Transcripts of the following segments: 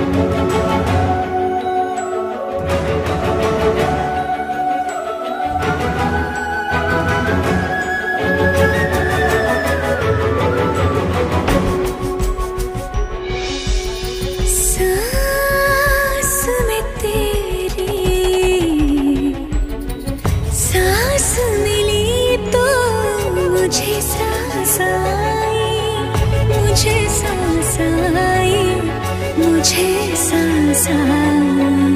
मुझे सांस आई।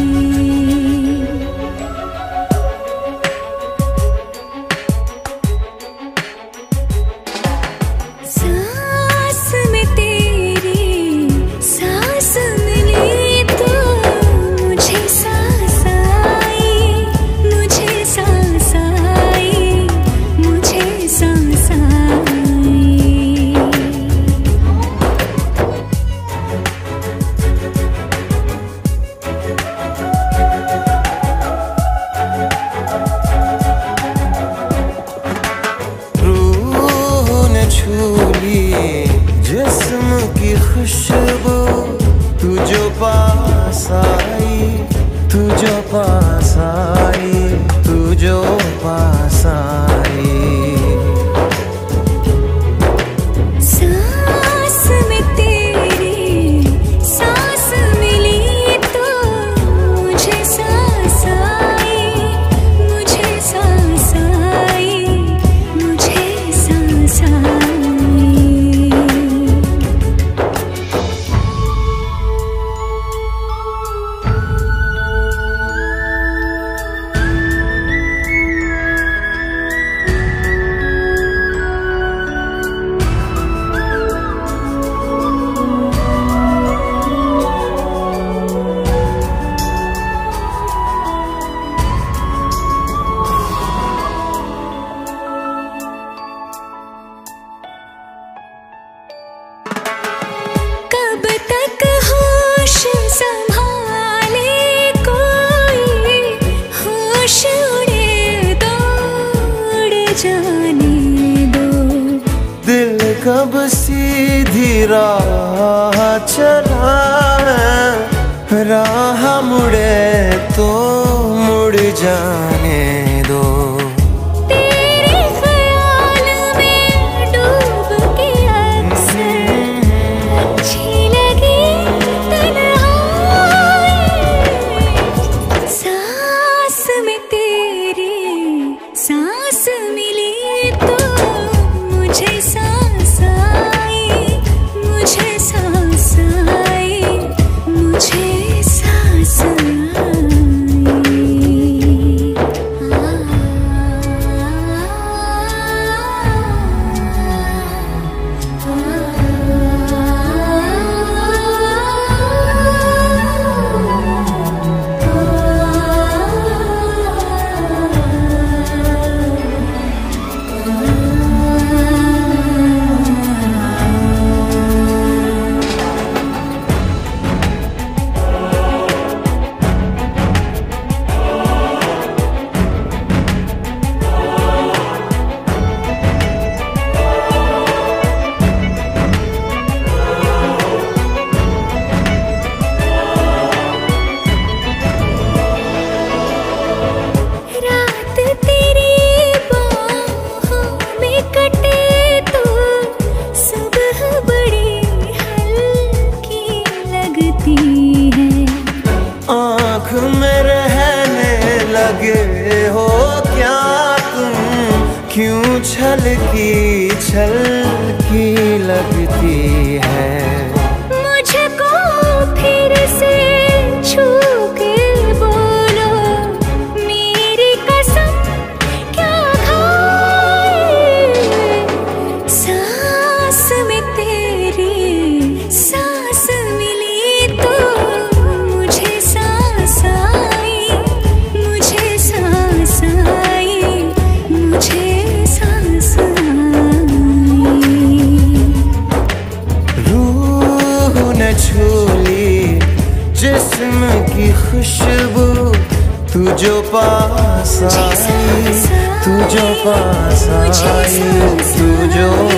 सांस में तेरी सांस मिली तो मुझे सांस आई, मुझे सांस आई, मुझे सांस आई। जिस्म की खुशबू तू जो पास आई, तू जो पास आई, तू जो पास आई। सांस में तेरी सांस मिली तो मुझे सांस आई, मुझे सांस आई, मुझे सांस आई। कब तक होश संभाले कोई, होश उड़े दो, उड़ जाने दो। दिल कब सीधी राह चला है, राह मुड़े तो मुड़ जाने दो। तेरे ख्याल में डूब के अक्सर अच्छी लगी तन्हाई। सांस में तेरी सांस मिली तो मुझे सांस आई, मुझे सांस आई, मुझे सांस आई। आँख में रहने लगे हो क्या तुम, क्यों छलकी छलकी लगती है। मुझको फिर से छू के बोलो, मेरी कसम क्या खाए। सांस में तेरी सांस मिली तो मुझे सांस आई, मुझे सांस आई, मुझे सांस आई। रूह ने छूली जिस्म की खुशबू तू जो पास आई, तू जो पास आई, तू जो